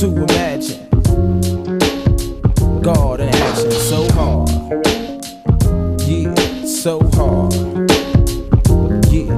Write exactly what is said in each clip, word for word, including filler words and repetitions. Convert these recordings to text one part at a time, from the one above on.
to imagine God in action so hard. Yeah, so hard. Yeah,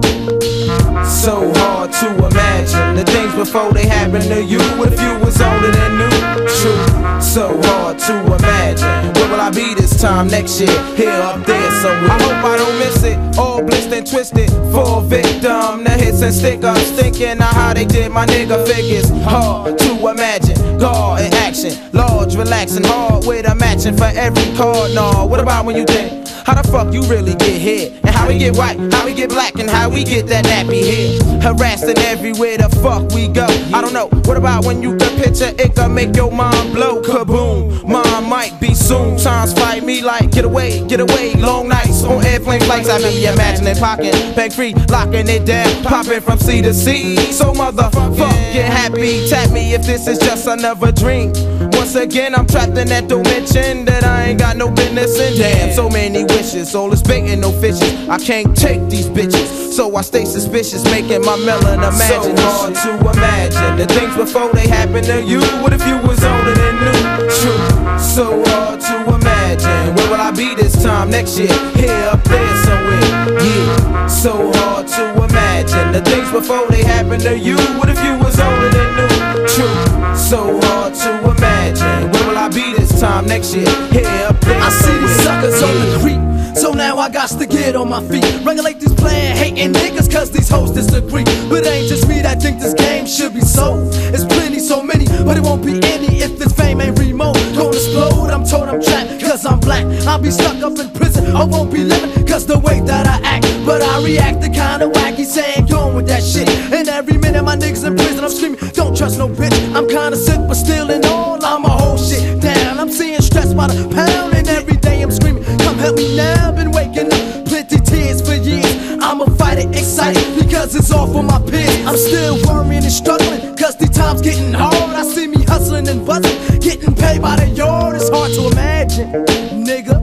so hard to imagine the things before they happen to you. What if you was older than new? True, so hard to imagine. Where will I be this time next year? Here, up there somewhere. I hope I don't miss it. All blitzed and twisted for a victim. The hits and stick-ups, thinking of how they did my nigga figures. Hard to imagine God in action, large, relaxing, hard with a matching for every card. No, what about when you think? How the fuck you really get hit? And how we get white, how we get black, and how we get that nappy head? Harassing everywhere the fuck we go. I don't know, what about when you can picture it can make your mind blow? Kaboom, mine might be soon. Times fight me like get away, get away. Long nights on airplane flights, I be imagining pocket, bank free, locking it down, popping from sea to sea. So motherfucking happy, tap me if this is just another dream. Once again, I'm trapped in that dimension that I ain't got no business in. Damn, so many wishes, all this bait and no fishes. I can't take these bitches, so I stay suspicious, making my melon imagine. So hard to imagine the things before they happen to you. What if you was older than new? True, so hard to imagine. Where will I be this time next year? Here, up there somewhere. Yeah, so hard to imagine the things before they happen to you. What if you was older than new? True, so hard to imagine. Where will I be this time next year? Here, up there. I see these suckers on the creep, so now I got to get on my feet. Regulate these playin' hating niggas cause these hoes disagree. But it ain't just me that think this game should be sold. It's plenty, so many, but it won't be any if this fame ain't remote. Don't explode, I'm told I'm trapped cause I'm black. I'll be stuck up in prison, I won't be living cause the way that I act. But I react the kinda wacky, saying going with that shit. And every minute my niggas in prison, I'm screaming, don't trust no bitch. I'm kinda sick but still in all, I'ma hold shit down. I'm seeing stress by the pound and every day I'm screaming, come help me now. Been waking up, plenty tears for years. I'ma fight it, excited, because it's all for my peers. I'm still worrying and struggling, cause these times getting hard. I see me hustling and buzzing, getting paid by the yard. It's hard to imagine, nigga,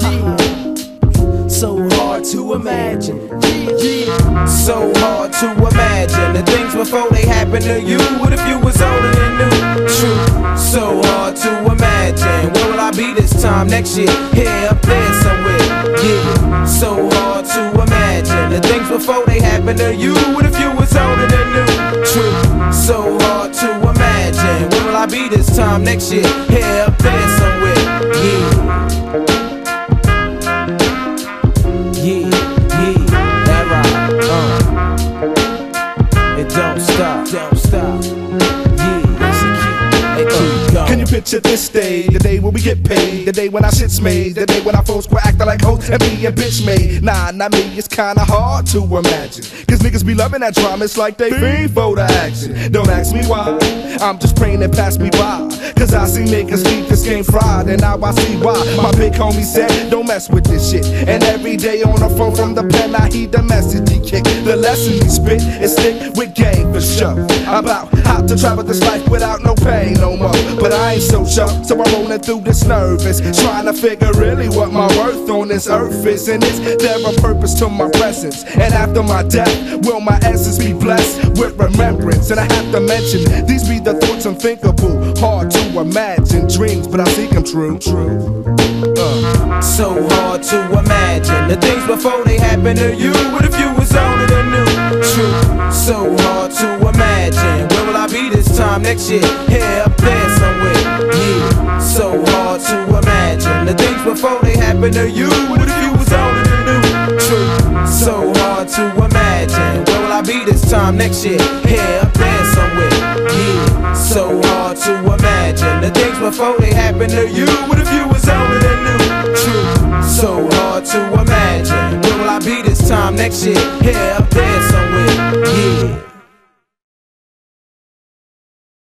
yeah. So hard to imagine, yeah, yeah. So hard to imagine the things before they happen to you. What if you was older than new? True, so hard to imagine. Where will I be this time next year? Here, up there somewhere. Yeah, so hard to imagine the things before they happen to you. What if you was older than new? True, so hard to imagine. Where will I be this time next year? Here, up there somewhere. Yeah, yeah, yeah, that right. Uh, it don't stop, don't stop. Yeah, it keep going. Can you picture this day, the day when we get paid, the day when our shit's made, the day when our folks quit acting like hoes and being bitch made? Nah, not me, it's kinda hard to imagine, cause niggas be loving that drama, it's like they fiend for the action. Don't ask me why, I'm just praying it pass me by, cause I see niggas keep this game fried, and now I see why. My big homie said, don't mess with this shit, and every day on the phone from the pen I heed the message he kick. The lesson he spit is stick with game for sure, about how to travel this life without no pain no more. But I ain't so sure, so I'm rolling through this nervous, trying to figure really what my worth on this earth is. And is there a purpose to my presence? And after my death, will my essence be blessed with remembrance? And I have to mention, these be the thoughts unthinkable, hard to imagine, dreams, but I seek them true, true. Uh. So hard to imagine the things before they happen to you. What if you was older than new? True, so hard to imagine. Where will I be this time next year? Here, up there somewhere. Yeah, so hard to imagine the things before they happen to you. What if you was older than new? True, so hard to imagine. Where will I be this time next year? Here, up there somewhere. Yeah, so hard to imagine the things before they happen to you. What if you was older than new? True, so hard to imagine. Where will I be this time next year? Here, up there somewhere. Yeah.